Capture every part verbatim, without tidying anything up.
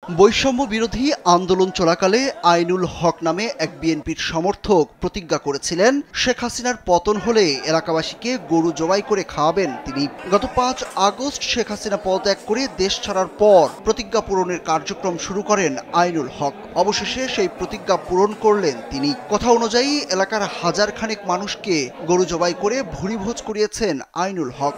বৈষম্য বিরোধী আন্দোলন চলাকালে আইনুল হক নামে এক বিএনপির সমর্থক প্রতিজ্ঞা করেছিলেন শেখ হাসিনার পতন হলে এলাকাবাসীকে গরু জবাই করে খাওয়াবেন তিনি। গত পাঁচ আগস্ট শেখ হাসিনা পদত্যাগ করে দেশ ছাড়ার পর প্রতিজ্ঞা পূরণের কার্যক্রম শুরু করেন আইনুল হক। অবশেষে সেই প্রতিজ্ঞা পূরণ করলেন তিনি। কথা অনুযায়ী এলাকার হাজার খানেক মানুষকে গরু জবাই করে ভুরিভোজ করিয়েছেন আইনুল হক।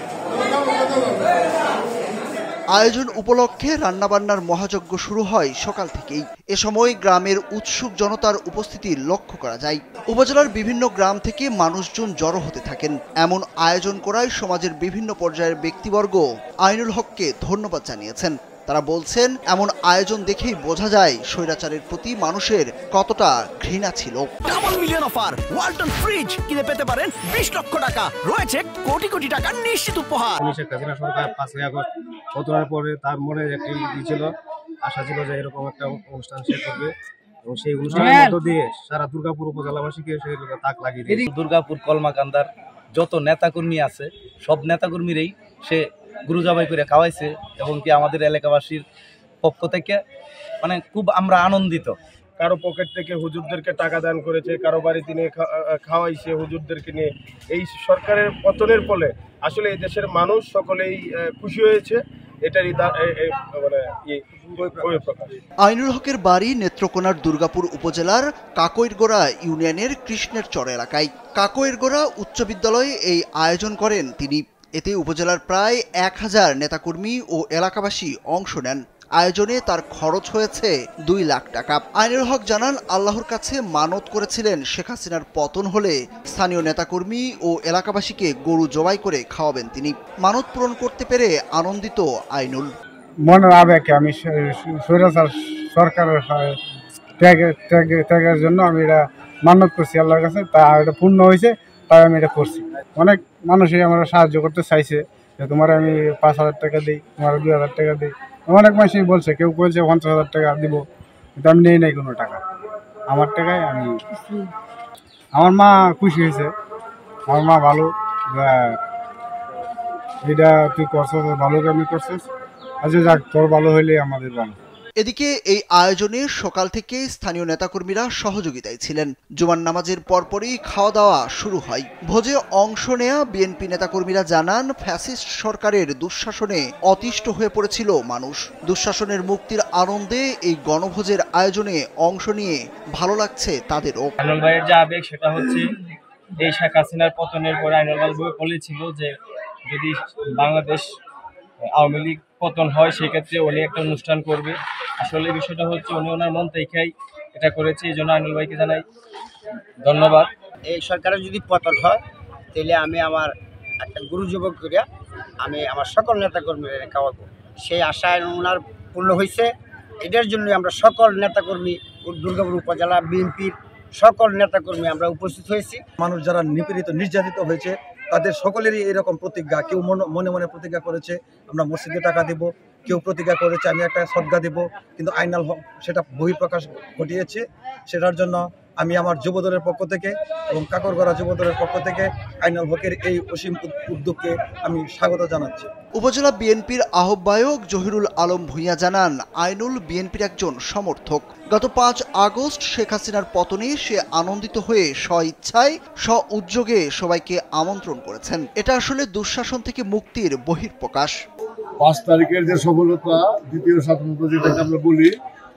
আয়োজন উপলক্ষে রান্নাবান্নার মহাযজ্ঞ শুরু হয় সকাল থেকেই। এ সময় গ্রামের উৎসুক জনতার উপস্থিতি লক্ষ্য করা যায়। উপজেলার বিভিন্ন গ্রাম থেকে মানুষজন জড়ো হতে থাকেন। এমন আয়োজন করায় সমাজের বিভিন্ন পর্যায়ের ব্যক্তিবর্গ আইনুল হককে ধন্যবাদ জানিয়েছেন। তারা বলছেন, এমন আয়োজন দেখেই বোঝা যায় স্বৈরাচারের প্রতি মানুষের কতটা ঘৃণা ছিল। Double million offer, Walton fridge কিনে পেতে পারেন বিশ লক্ষ টাকা, রয়েছে কোটি কোটি টাকার নিশ্চিত উপহার। শেখ হাসিনা সরকার পাঁচই আগস্ট পতনের পরে তার মনে একটি ই ছিল, আশা ছিল যে এরকম একটা অনুষ্ঠান সে করবে এবং সেই অনুষ্ঠানের মধ্য দিয়ে সারা দুর্গাপুর উপজেলাবাসীকে সেই তাক লাগিয়ে দিয়েছে। দুর্গাপুর কলমাকান্দার যত নেতাকর্মী আছে সব নেতাকর্মীরাই সে গুরু জবাই করে খাওয়াইছে এবং কি আমাদের এলাকাবাসীর পক্ষ থেকে মানে খুব আমরা আনন্দিত। কারো পকেট থেকে হুজুরদেরকে টাকা দান করেছে, কারো বাড়িতে নিয়ে খাওয়াইছে হুজুরদেরকে নিয়ে। এই সরকারের পতনের ফলে আসলে এই দেশের মানুষ সকলেই খুশি হয়েছে। এটারই মানে আইনুল হকের বাড়ি নেত্রকোনার দুর্গাপুর উপজেলার কাকইরগোড়া ইউনিয়নের কৃষ্ণের চর এলাকায়। কাকইরগোড়া উচ্চ বিদ্যালয়ে এই আয়োজন করেন তিনি। এতে উপজেলার প্রায় এক হাজার নেতাকর্মী ও এলাকাবাসী অংশ নেন। আয়োজনে তার খরচ হয়েছে দুই লাখ টাকা। আইনুল হক জানান, আল্লাহর কাছে মানত করেছিলেন শেখ হাসিনার পতন হলে স্থানীয় নেতাকর্মী ও এলাকাবাসীকে গরু জবাই করে খাওয়াবেন তিনি। মানত পূরণ করতে পেরে আনন্দিত আইনুল। মনের আবেগে আমি স্বৈরাচার সরকারের ত্যাগের জন্য আমি এটা মানত করছি আল্লাহর কাছে, তা এটা পূর্ণ হয়েছে, তাই আমি এটা করছি। অনেক মানুষই আমরা সাহায্য করতে চাইছে যে তোমার আমি পাঁচ হাজার টাকা দিই, তোমার দুই হাজার টাকা দিই। অনেক মানুষই বলছে, কেউ বলছে পঞ্চাশ হাজার টাকা দিব, কিন্তু আমি নেই নাই কোনো টাকা। আমার টাকায় আমি, আমার মা খুশি হয়েছে, আমার মা ভালো এটা তুই করছিস, ভালো কামি করছিস, আচ্ছা যাক তোর ভালো হইলে আমাদের ভালো। এদিকে এই আয়োজনে সকাল থেকে স্থানীয় নেতাকর্মীরা সহযোগিতায় ছিলেন। জুমার নামাজের পরপরই খাওয়া দাওয়া শুরু হয়। ভোজে অংশ নেয়া বিএনপি নেতাকর্মীরা জানান, ফ্যাসিস্ট সরকারের দুঃশাসনে অতিষ্ঠ হয়ে পড়েছিল মানুষ। দুঃশাসনের মুক্তির আনন্দে এই গণভোজের আয়োজনে অংশ নিয়ে ভালো লাগছে তাদেরও। আইনুল ভাইয়ের যে আবেগ সেটা হচ্ছে এই শেখ হাসিনার পতনের পরে আইনুল ভাই বলেছিল যে যদি বাংলাদেশ আওয়ামী লীগ পতন হয় সেক্ষেত্রে উনি একটা অনুষ্ঠান করবে। আসলে বিষয়টা হচ্ছে উনি ওনার মন থেকেই এটা করেছে, এই জন্য আইনুল ভাইকে জানাই ধন্যবাদ। এই সরকারের যদি পতন হয় তাহলে আমি আমার একটা গুরু যুবক করিয়া আমি আমার সকল নেতাকর্মীরা খাওয়াবো, সেই আশায় ওনার পূর্ণ হয়েছে। এটার জন্যই আমরা সকল নেতাকর্মী দুর্গাপুর উপজেলা বিএনপির সকল নেতাকর্মী আমরা উপস্থিত হয়েছি। মানুষ যারা নিপীড়িত নির্যাতিত হয়েছে তাদের সকলেরই এরকম প্রতিজ্ঞা। কেউ মনে মনে প্রতিজ্ঞা করেছে আমরা মসজিদে টাকা দেব, কেউ প্রতিজ্ঞা করেছে আমি একটা সদকা দেব, কিন্তু আইনুল হক সেটা বহিঃপ্রকাশ ঘটিয়েছে। সেটার জন্য আমি আমার যুবদলের পক্ষ থেকে এবং কাকরগড়া যুবদলের পক্ষ থেকে আইনুল হকের এই অসীম উদ্যোগকে আমি স্বাগত জানাচ্ছি। উপজেলা বিএনপির আহ্বায়ক জহিরুল আলম ভূঁইয়া জানান, আইনুল বিএনপির একজন সমর্থক। গত পাঁচ আগস্ট শেখ হাসিনার পতনে সে আনন্দিত হয়ে স্ব ইচ্ছায় স্ব উদ্যোগে সবাইকে আমন্ত্রণ করেছেন। এটা আসলে দুঃশাসন থেকে মুক্তির বহিঃপ্রকাশ। পাঁচ তারিখের যে সফলতা, দ্বিতীয় স্বাধীনতা যেটাকে আমরা বলি,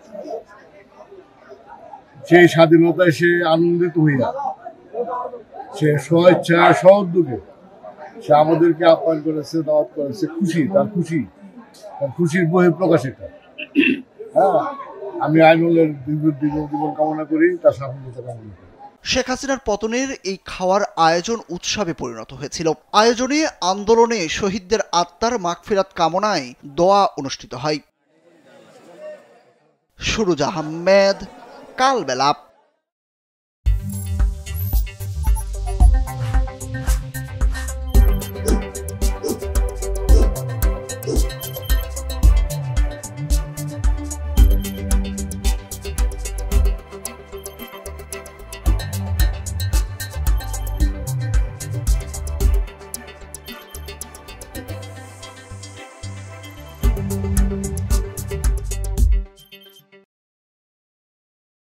সেই স্বাধীনতায় সে আনন্দিত হইয়া সে স্বেচ্ছা সউদ্যোগে সে আমাদেরকে আপ্যায়ন করেছে, দাওয়াত করেছে। খুশি, তার খুশি, তার খুশির বহিঃপ্রকাশ এটা। হ্যাঁ, আমি আইনুলের দীর্ঘ জীবন কামনা করি, তার সাফল্যতা কামনা করি। শেখ হাসিনার পতনের এই খাওয়ার আয়োজন উৎসবে পরিণত হয়েছিল। আয়োজনে আন্দোলনে শহীদদের আত্মার মাগফিরাত কামনায় দোয়া অনুষ্ঠিত হয়। সুরুজ আহমেদ, কালবেলা।